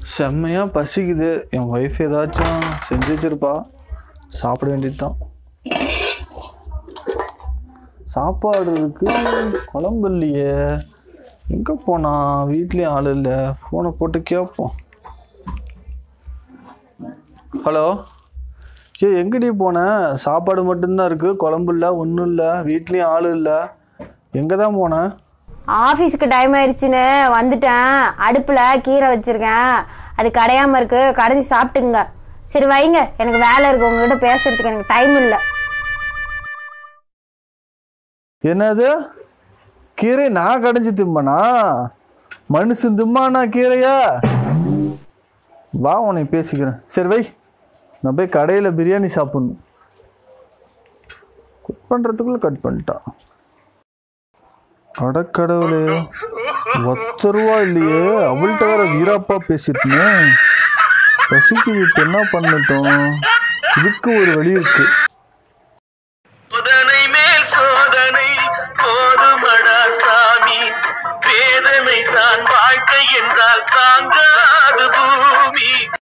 செம்மையா பசிக்குது. என் ஒய்ஃப் ஏதாச்சும் செஞ்சு வச்சிருப்பா, சாப்பிட வேண்டியதுதான். சாப்பாடுக்கு குழம்பு இல்லையே, எங்கே போனா? வீட்லேயும் ஆள் இல்லை. ஃபோனை போட்டு கேட்போம். ஹலோ, எங்கடி போனேன்? சாப்பாடு மட்டும்தான் இருக்குது, குழம்பு இல்லை, ஒன்றும் இல்லை, வீட்லேயும் ஆள் இல்லை. எங்கே தான் போனேன்? ஆஃபீஸுக்கு டைம் ஆயிடுச்சுன்னு வந்துட்டேன். அடுப்பில் கீரை வச்சுருக்கேன், அது கடையாமல் இருக்கு, கடைஞ்சி சாப்பிட்டுங்க. சரி வைங்க, எனக்கு வேலை இருக்கு, உங்ககிட்ட பேசுறதுக்கு எனக்கு டைம் இல்லை. என்னது? கீரை நான் கடைஞ்சி திம்பனா? மனுஷன் திம்மானா கீரையா? வா, உன்னை பேசிக்கிறேன். சரி வை, நான் போய் கடையில் பிரியாணி சாப்பிட்ணும். கட் பண்ணுறதுக்குள்ளே கட் பண்ணிட்டான். அடக்கடவுளே, 10 ரூபா இல்லையே. அவள்கிட்ட வேற வீராப்பா பேசிட்டுனே. பசிக்குது, இப்போ என்ன பண்ணட்டும்? இதுக்கு ஒரு வழி இருக்கு. சோதனை மேல் சோதனை போதுமடா சாமி, வேதனை தான் வாழ்க்கை என்றால் தாங்க